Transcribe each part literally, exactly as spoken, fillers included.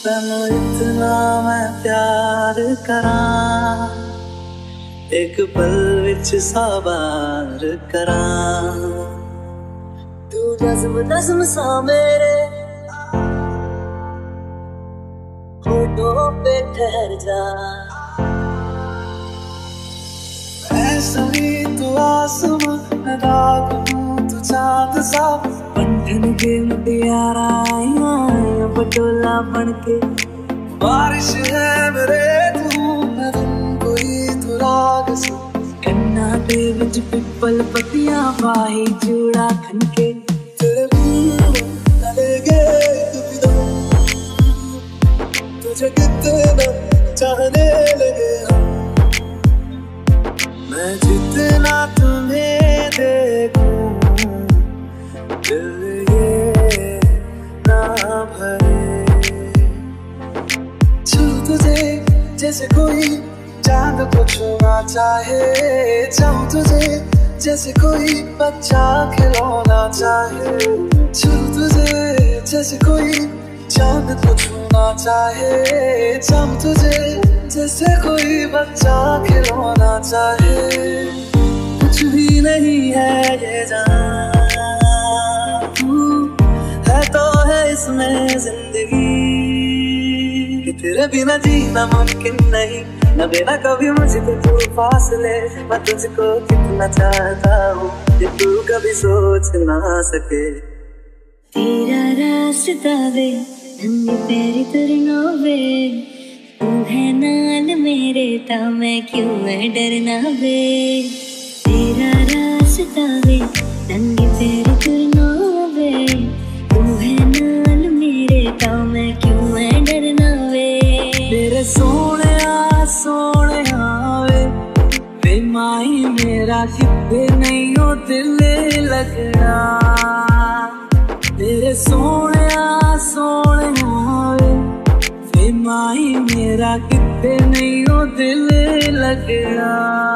तैनू इतना मैं प्यार करां, एक पल विच साबार करां। तू नज़्म नज़्म सा मेरे होठों पे ठहर जा। ऐसा ही तू आसमां, मैं दाग हूँ तू चाँद सा। बंधन के मुटियारा आइयां आइयां पटोला बनके। बारिश है मेरे तू, मैं धुन कोई तू राग सा। कन्ना दे विच पिपल पतियां बाही चूड़ा खनके। तेरे बिन न लेगे कभी दम, तुझे कितना चाहने लगे हम। मैं जितना तुम्हें देखूं दिल ये ना भरे। छू तुझे जैसे कोई चांद को छूना चाहे, चाहूं तुझे जैसे कोई बच्चा खिलौना चाहे। छू तुझे जैसे कोई चांद को छूना चाहे, चाहूं तुझे जैसे कोई बच्चा खिलौना चाहे। कुछ भी नहीं है ये जान, तू है तो है इसमें जिंदगी। कि तेरे बिना जीना मुमकिन नहीं, न देना कभी मुझको तू फासले। मैं तुझको कितना चाहता हूँ कि तू कभी सोच ना सके। तेरा रास्ता वे नंगे पैरी तुरना वे, तू है नाल मेरे ता मैं क्यों मैं डरना वे। तेरा रास्ता वे नंगे पैरी तुरना वे, तू है नाल मेरे ता मैं क्यों मैं डरना वे। मेरे सोने सोने वे वे माही मेरा कितने नहीं हो दिल लगना। मेरे सोने सोने वे वे माही मेरा कितने नहीं हो दिल लगना।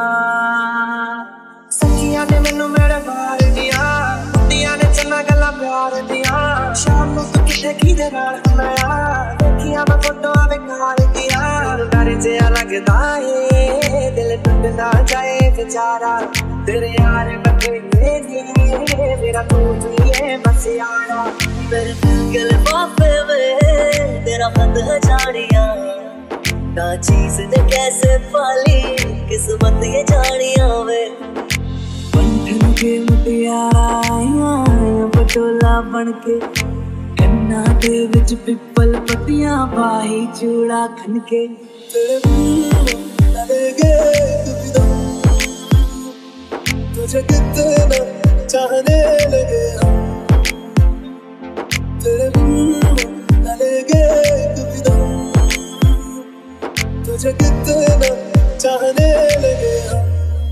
सखियां ने मैनू मेरे बार दिया, कुड़ियां ने चन्ना गल्ला प्यार दिया। शाम को तू किथे किधे नाल मैं देखिया मैं फोटोआं बेकार दिया। डर जिहा लगदा है दिल टूट ना जाए बेचारा। तेरे यार बंदे ने मेरा तू ही है बस यारा। मेरे दिल के लिफाफे में तेरा खत है जानिया, ना चीज ने कैसे पाली किस्मत ये जानिया वे। बंधन के मुटियारा आइयां आइयां पटोला बनके। कन्ना दे विच पिपल पतियां बाही चूड़ा खनके। तेरे बिन न लेगे कभी दम, तुझे कितना चाहने लगे हम। तेरे बिन न लेगे कभी दम, तुझे कितना चाहने लगे हम।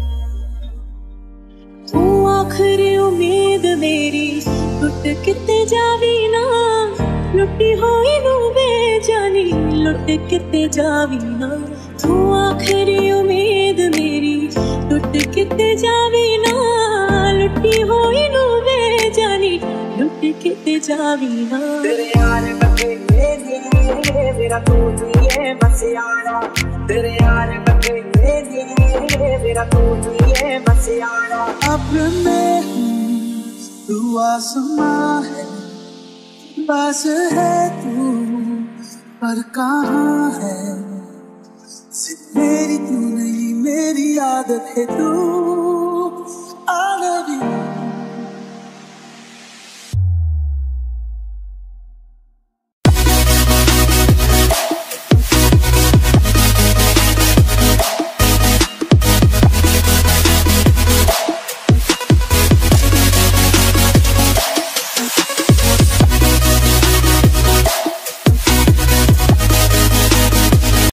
तू आखिरी उम्मीद मेरी लुट किते जावी ना, लुटी होई नू बेजानी लुट किते जावी ना। तू आखिरी उम्मीद मेरी लुट किते जावी ना, लुटी होई नू बेजानी लुट किते जावी ना। तेरे यार बंदे ने मेरा तू ही है बस यारा। तेरे यार बंदे ने मेरा तू ही है बस यारा। अपने तू आसमां है बस है तू, पर कहाँ है सिर्फ मेरी तू नहीं मेरी आदत है तू।